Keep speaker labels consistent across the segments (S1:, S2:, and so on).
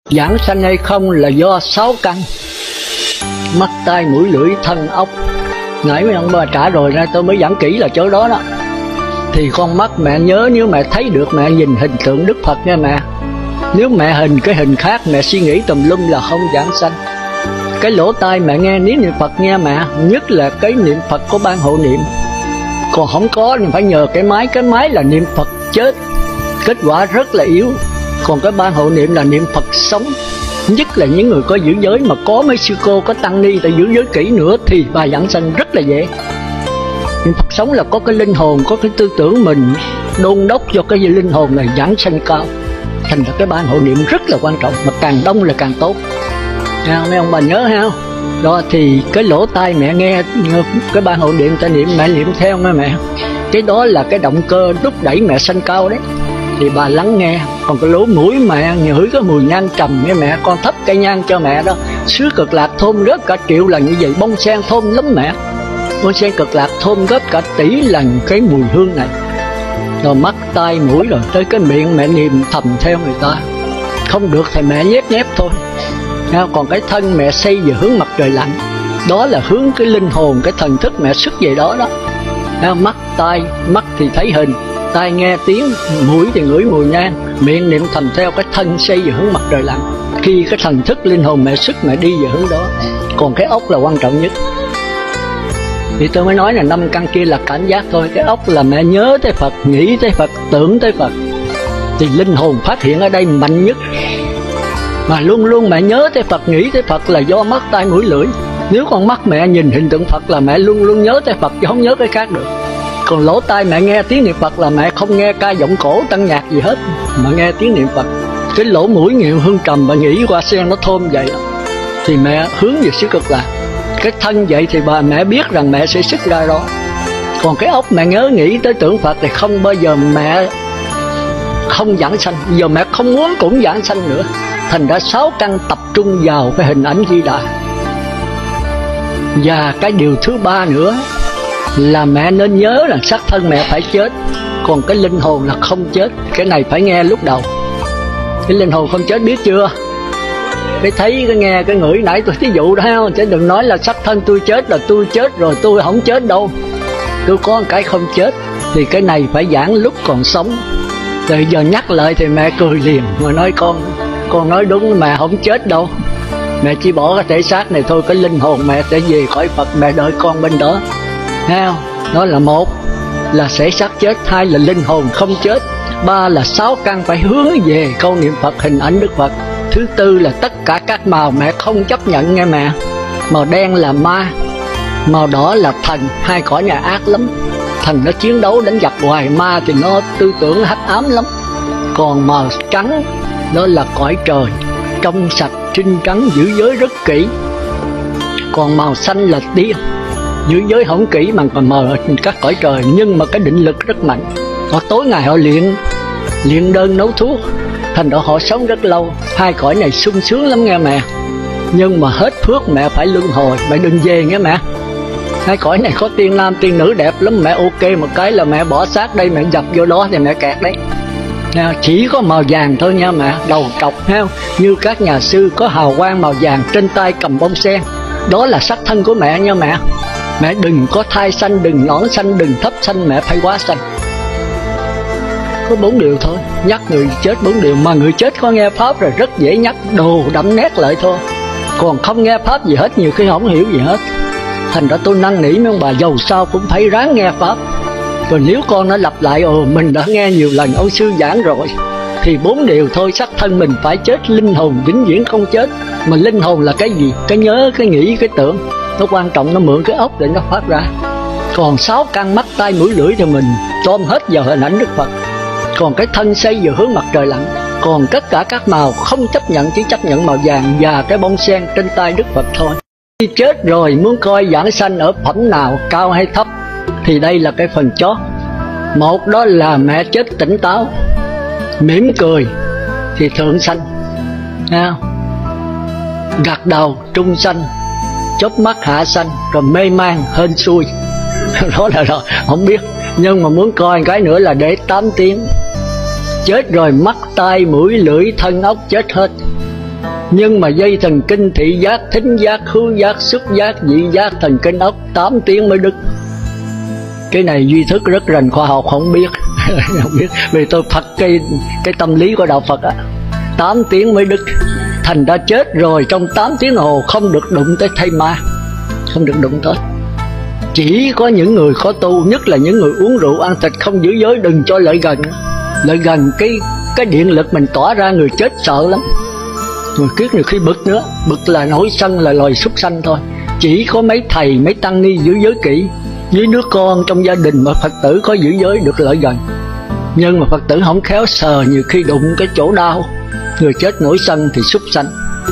S1: Giảng sanh hay không là do 6 căn: mắt, tai, mũi, lưỡi, thân, ốc. Nãy mấy ông bà trả rồi ra tôi mới giảng kỹ là chỗ đó đó. Thì con mắt mẹ nhớ, nếu mẹ thấy được mẹ nhìn hình tượng Đức Phật nha mẹ. Nếu mẹ hình cái hình khác mẹ suy nghĩ tùm lum là không giảng sanh. Cái lỗ tai mẹ nghe niệm Phật nghe mẹ, nhất là cái niệm Phật có ban hộ niệm. Còn không có thì phải nhờ cái máy là niệm Phật chết, kết quả rất là yếu. Còn cái ban hộ niệm là niệm Phật sống. Nhất là những người có giữ giới, mà có mấy sư cô, có tăng ni ta giữ giới kỹ nữa thì bà giảng sanh rất là dễ. Niệm Phật sống là có cái linh hồn, có cái tư tưởng mình đôn đốc cho cái linh hồn này giảng sanh cao. Thành ra cái ban hộ niệm rất là quan trọng, mà càng đông là càng tốt. Mấy ông bà nhớ ha. Đó thì cái lỗ tai mẹ nghe cái ban hộ niệm ta niệm, mẹ niệm theo nghe mẹ. Cái đó là cái động cơ thúc đẩy mẹ sanh cao đấy. Thì bà lắng nghe. Còn cái lỗ mũi mẹ ngửi cái mùi nhang trầm nghe mẹ, con thắp cây nhang cho mẹ đó. Sứ Cực Lạc thơm rất cả triệu lần như vậy. Bông sen thơm lắm mẹ. Bông sen Cực Lạc thơm gấp cả tỷ lần cái mùi hương này. Rồi mắt, tai, mũi, rồi tới cái miệng mẹ niệm thầm theo người ta. Không được thì mẹ nhép thôi. Còn cái thân mẹ xây về hướng mặt trời lặn, đó là hướng cái linh hồn, cái thần thức mẹ xuất về đó đó. Mắt, tai, mắt thì thấy hình, tai nghe tiếng, mũi thì ngửi mùi nhang, miệng niệm thầm theo cái thân xây về hướng mặt trời lặn. Khi cái thần thức linh hồn mẹ xuất mẹ đi về hướng đó. Còn cái ốc là quan trọng nhất. Thì tôi mới nói là 5 căn kia là cảm giác thôi. Cái ốc là mẹ nhớ tới Phật, nghĩ tới Phật, tưởng tới Phật. Thì linh hồn phát hiện ở đây mạnh nhất. Mà luôn luôn mẹ nhớ tới Phật, nghĩ tới Phật là do mắt, tai, mũi, lưỡi. Nếu con mắt mẹ nhìn hình tượng Phật là mẹ luôn luôn nhớ tới Phật, chứ không nhớ cái khác được. Còn lỗ tai mẹ nghe tiếng niệm Phật là mẹ không nghe ca giọng cổ tăng nhạc gì hết, mà nghe tiếng niệm Phật. Cái lỗ mũi nghiệu hương trầm và nghĩ qua sen nó thơm vậy đó, thì mẹ hướng về xứ Cực Lạc. Cái thân vậy thì bà mẹ biết rằng mẹ sẽ xuất ra đó. Còn cái óc mẹ nhớ nghĩ tới tưởng Phật thì không bao giờ mẹ không giảng sanh. Giờ mẹ không muốn cũng giảng sanh nữa. Thành ra 6 căn tập trung vào cái hình ảnh Di Đà. Và cái điều thứ ba nữa là mẹ nên nhớ là xác thân mẹ phải chết, còn cái linh hồn là không chết. Cái này phải nghe lúc đầu. Cái linh hồn không chết biết chưa? Cái thấy, cái nghe, cái ngửi, nãy tôi thí dụ đó, chứ đừng nói là xác thân tôi chết là tôi chết rồi, tôi không chết đâu. Tôi có một cái không chết. Thì cái này phải giảng lúc còn sống. Rồi giờ nhắc lại thì mẹ cười liền, mà nói con nói đúng, mẹ không chết đâu. Mẹ chỉ bỏ cái thể xác này thôi, cái linh hồn mẹ sẽ về khỏi Phật, mẹ đợi con bên đó. Thấy không? Đó là một là thể xác chết, hai là linh hồn không chết, ba là 6 căn phải hướng về câu niệm Phật, hình ảnh Đức Phật. Thứ tư là tất cả các màu mẹ không chấp nhận nghe mẹ. Màu đen là ma, màu đỏ là thần, hai cõi nhà ác lắm. Thần nó chiến đấu đánh giặc hoài, ma thì nó tư tưởng hắc ám lắm. Còn màu trắng đó là cõi trời, trong sạch, trinh trắng, giữ giới rất kỹ. Còn màu xanh là tiên, giữ giới không kỹ mà còn mờ các cõi trời, nhưng mà cái định lực rất mạnh. Họ tối ngày họ luyện đơn nấu thuốc, thành ra họ sống rất lâu. Hai cõi này sung sướng lắm nghe mẹ. Nhưng mà hết phước mẹ phải luân hồi, mẹ đừng về nghe mẹ. Hai cõi này có tiên nam tiên nữ đẹp lắm, mẹ ok một cái là mẹ bỏ xác đây, mẹ dập vô đó thì mẹ kẹt đấy. Chỉ có màu vàng thôi nha mẹ, đầu trọc ha, như các nhà sư có hào quang màu vàng, trên tay cầm bông sen, đó là sắc thân của mẹ nha mẹ. Mẹ đừng có thai sanh, đừng nõn sanh, đừng thấp sanh, mẹ phải quá sanh. Có 4 điều thôi, nhắc người chết 4 điều. Mà người chết có nghe pháp rồi rất dễ nhắc, đồ đậm nét lại thôi. Còn không nghe pháp gì hết, nhiều khi không hiểu gì hết. Thành ra tôi năn nỉ mấy ông bà giàu sao cũng phải ráng nghe pháp. Rồi nếu con nó lặp lại, mình đã nghe nhiều lần ông sư giảng rồi, thì 4 điều thôi. Xác thân mình phải chết, linh hồn vĩnh viễn không chết. Mà linh hồn là cái gì? Cái nhớ, cái nghĩ, cái tưởng. Nó quan trọng, nó mượn cái ốc để nó phát ra. Còn 6 căn mắt, tai, mũi, lưỡi thì mình tóm hết vào hình ảnh Đức Phật. Còn cái thân xây về hướng mặt trời lặn. Còn tất cả các màu không chấp nhận, chỉ chấp nhận màu vàng và cái bông sen trên tay Đức Phật thôi. Khi chết rồi muốn coi giảng sanh ở phẩm nào, cao hay thấp, thì đây là cái phần chót. Một đó là mẹ chết tỉnh táo, mỉm cười thì thượng sanh, gật đầu trung sanh, chớp mắt hạ sanh, rồi mê man hên xui. Đó là rồi, không biết. Nhưng mà muốn coi cái nữa là để 8 tiếng. Chết rồi mắt, tai, mũi, lưỡi, thân, ốc chết hết. Nhưng mà dây thần kinh thị giác, thính giác, khứu giác, xúc giác, vị giác, thần kinh ốc 8 tiếng mới đứt. Cái này duy thức rất rành, khoa học không biết. Không biết, vì tôi Phật cái tâm lý của đạo Phật á, 8 tiếng mới đứt. Thành ra chết rồi trong 8 tiếng đồng hồ không được đụng tới thây ma, không được đụng tới. Chỉ có những người khó tu, nhất là những người uống rượu ăn thịt không giữ giới, đừng cho lại gần. Lại gần cái điện lực mình tỏa ra, người chết sợ lắm. Người kiết nhiều khi bực nữa, bực là nổi sân, là loài súc sanh thôi. Chỉ có mấy thầy mấy tăng ni giữ giới kỹ, với đứa con trong gia đình mà Phật tử có giữ giới được lợi gần. Nhưng mà Phật tử không khéo sờ, nhiều khi đụng cái chỗ đau, người chết nổi sân thì súc sanh.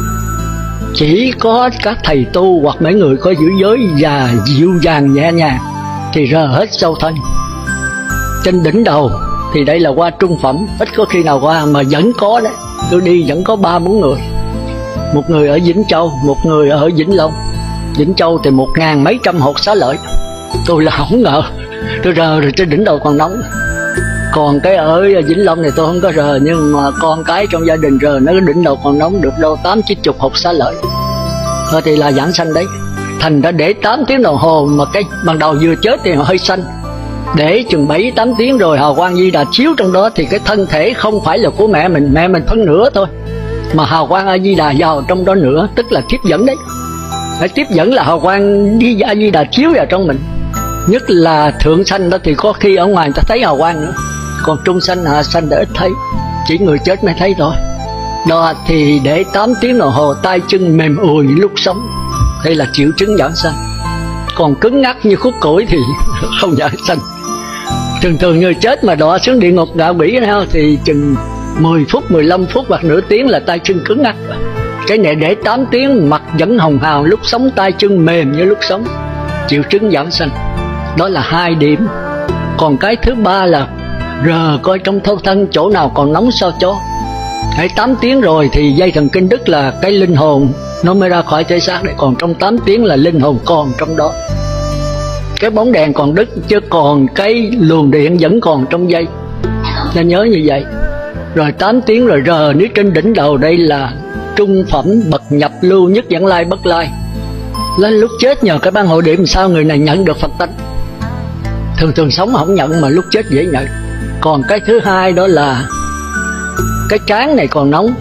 S1: Chỉ có các thầy tu hoặc mấy người có giữ giới và dịu dàng nhẹ nhàng thì rờ hết sâu thân. Trên đỉnh đầu thì đây là qua trung phẩm, ít có khi nào qua, mà vẫn có đấy. Tôi đi vẫn có 3-4 người. Một người ở Vĩnh Châu, một người ở Vĩnh Long. Vĩnh Châu thì 1000 mấy trăm hột xá lợi. Tôi là không ngờ, tôi rờ rồi trên đỉnh đầu còn nóng. Còn cái ở Vĩnh Long này tôi không có rờ, nhưng mà con cái trong gia đình rờ, nó đỉnh đầu còn nóng được đâu 8-90 hột xá lợi. Thôi thì là giảng sanh đấy. Thành ra để 8 tiếng đồng hồ mà cái ban đầu vừa chết thì hơi xanh, để chừng 7-8 tiếng rồi hào quang Di Đà chiếu trong đó, thì cái thân thể không phải là của mẹ mình phân nửa thôi, mà hào quang A Di Đà vào trong đó nữa, tức là tiếp dẫn đấy. Phải tiếp dẫn là hào quang A Di Đà chiếu vào trong mình. Nhất là thượng sanh đó thì có khi ở ngoài người ta thấy hào quang nữa, còn trung sanh hạ sanh đã ít thấy, chỉ người chết mới thấy thôi. Đó thì để 8 tiếng đồng hồ tay chân mềm ùi lúc sống, đây là triệu chứng giảng sanh. Còn cứng ngắc như khúc củi thì không giảng sanh. Thường người chết mà đọa xuống địa ngục ngạ quỷ thì chừng 10 phút, 15 phút hoặc nửa tiếng là tay chân cứng ngắc. Cái này để 8 tiếng mặt vẫn hồng hào lúc sống, tay chân mềm như lúc sống, triệu chứng giảng sanh. Đó là 2 điểm. Còn cái thứ ba là rờ coi trong thâu thân chỗ nào còn nóng sao cho. Hãy 8 tiếng rồi thì dây thần kinh đứt là cái linh hồn nó mới ra khỏi thể xác đấy. Còn trong 8 tiếng là linh hồn còn trong đó. Cái bóng đèn còn đứt chứ còn cái luồng điện vẫn còn trong dây. Nên nhớ như vậy. Rồi 8 tiếng rồi rờ nếu trên đỉnh đầu đây là trung phẩm bậc nhập lưu nhất vãng lai bất lai. Lên lúc chết nhờ cái ban hội điểm sao người này nhận được Phật tánh. Thường sống không nhận mà lúc chết dễ nhận. Còn cái thứ hai đó là cái trán này còn nóng.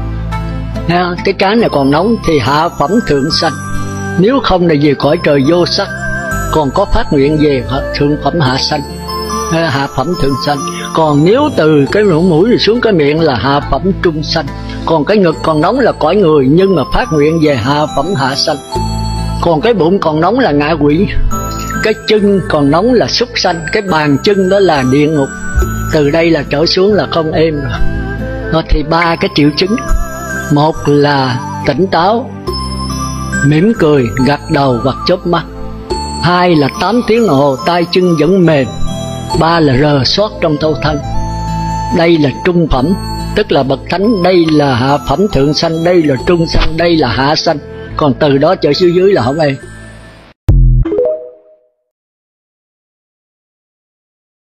S1: Cái trán này còn nóng thì hạ phẩm thượng sanh. Nếu không là về cõi trời vô sắc. Còn có phát nguyện về thượng phẩm hạ sanh, hạ phẩm thượng sanh. Còn nếu từ cái lỗ mũi rồi xuống cái miệng là hạ phẩm trung sanh. Còn cái ngực còn nóng là cõi người, nhưng mà phát nguyện về hạ phẩm hạ sanh. Còn cái bụng còn nóng là ngạ quỷ. Cái chân còn nóng là súc sanh. Cái bàn chân đó là địa ngục. Từ đây là trở xuống là không êm rồi. Nó thì 3 cái triệu chứng. Một là tỉnh táo, mỉm cười, gật đầu hoặc chớp mắt. 2 là 8 tiếng đồng hồ tay chân vẫn mềm. 3 là rờ soát trong thâu thân. Đây là trung phẩm, tức là bậc thánh. Đây là hạ phẩm thượng sanh, đây là trung sanh, đây là hạ sanh. Còn từ đó trở xuống dưới là không êm.